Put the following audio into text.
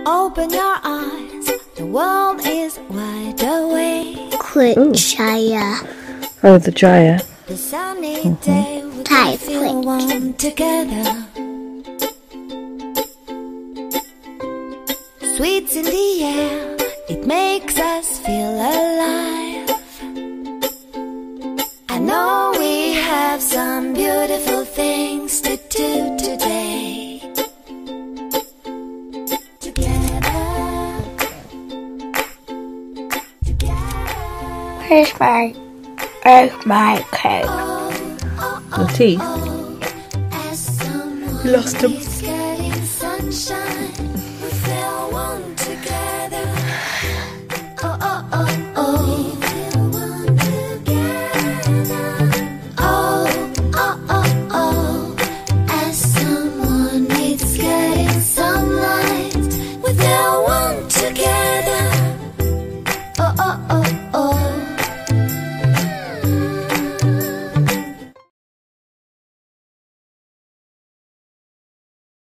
Open your eyes, the world is wide awake. Quick Jaya. Oh, the Jaya. The sunny day we can feel warm together. Sweets in the air, it makes us feel alive. I know we have some beautiful things to do today. Together. Where's my coat? The teeth. You lost them.